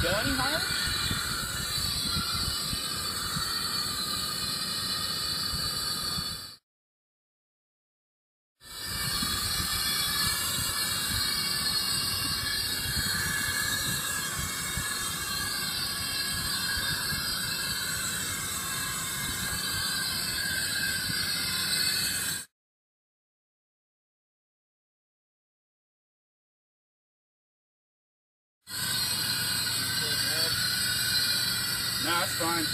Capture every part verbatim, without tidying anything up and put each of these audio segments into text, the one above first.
go any higher? No, that's fine.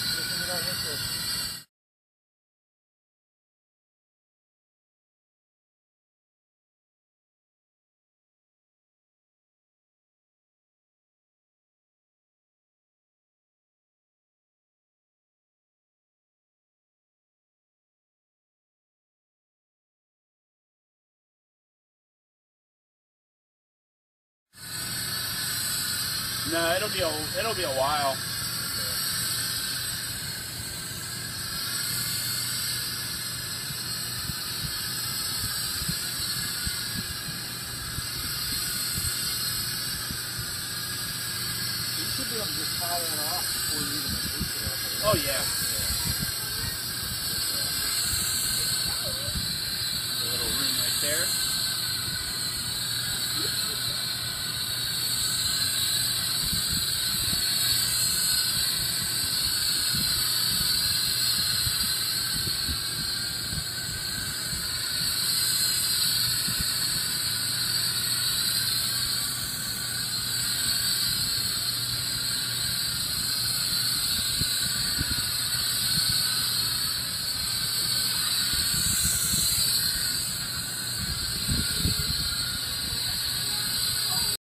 No, it'll be a it'll be a while. You should be able to just power it off before you even release it off. Oh yeah. A little room right there.